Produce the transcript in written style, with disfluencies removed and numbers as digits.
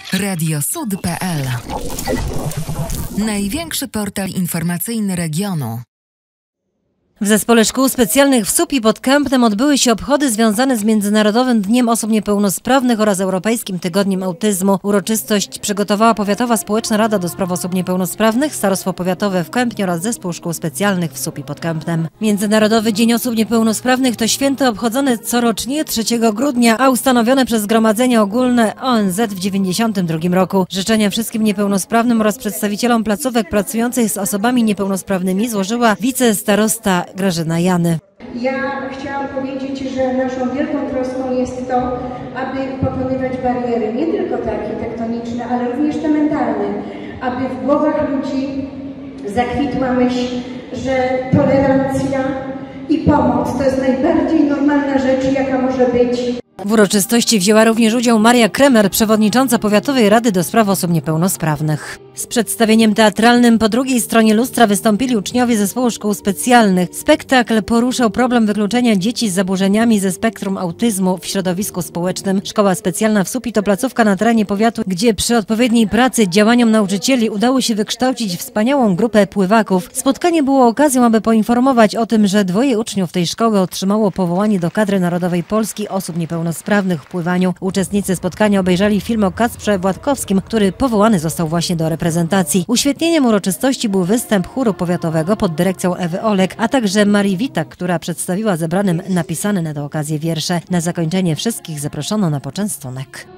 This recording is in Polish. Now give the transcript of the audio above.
Radiosud.pl. Największy portal informacyjny regionu. W Zespole Szkół Specjalnych w Supi pod Kępnem odbyły się obchody związane z Międzynarodowym Dniem Osób Niepełnosprawnych oraz Europejskim Tygodniem Autyzmu. Uroczystość przygotowała Powiatowa Społeczna Rada do Spraw Osób Niepełnosprawnych, Starostwo Powiatowe w Kępnie oraz Zespół Szkół Specjalnych w Supi pod Kępnem. Międzynarodowy Dzień Osób Niepełnosprawnych to święto obchodzone corocznie 3 grudnia, a ustanowione przez Zgromadzenie Ogólne ONZ w 1992 roku. Życzenia wszystkim niepełnosprawnym oraz przedstawicielom placówek pracujących z osobami niepełnosprawnymi złożyła wicestarosta Grażyna Jany. Ja chciałam powiedzieć, że naszą wielką troską jest to, aby pokonywać bariery, nie tylko takie tektoniczne, ale również te mentalne, aby w głowach ludzi zakwitła myśl, że tolerancja i pomoc to jest najbardziej normalna rzecz, jaka może być. W uroczystości wzięła również udział Maria Kremer, przewodnicząca Powiatowej Rady do Spraw Osób Niepełnosprawnych. Z przedstawieniem teatralnym po drugiej stronie lustra wystąpili uczniowie Zespołu Szkół Specjalnych. Spektakl poruszał problem wykluczenia dzieci z zaburzeniami ze spektrum autyzmu w środowisku społecznym. Szkoła Specjalna w Supi to placówka na terenie powiatu, gdzie przy odpowiedniej pracy działaniom nauczycieli udało się wykształcić wspaniałą grupę pływaków. Spotkanie było okazją, aby poinformować o tym, że 2 uczniów tej szkoły otrzymało powołanie do kadry Narodowej Polski Osób Niepełnosprawnych w pływaniu. Uczestnicy spotkania obejrzeli film o Kacprze Władkowskim, który powołany został właśnie do reprezentacji. Uświetnieniem uroczystości był występ chóru powiatowego pod dyrekcją Ewy Olek, a także Marii Witak, która przedstawiła zebranym napisane na tę okazję wiersze. Na zakończenie wszystkich zaproszono na poczęstunek.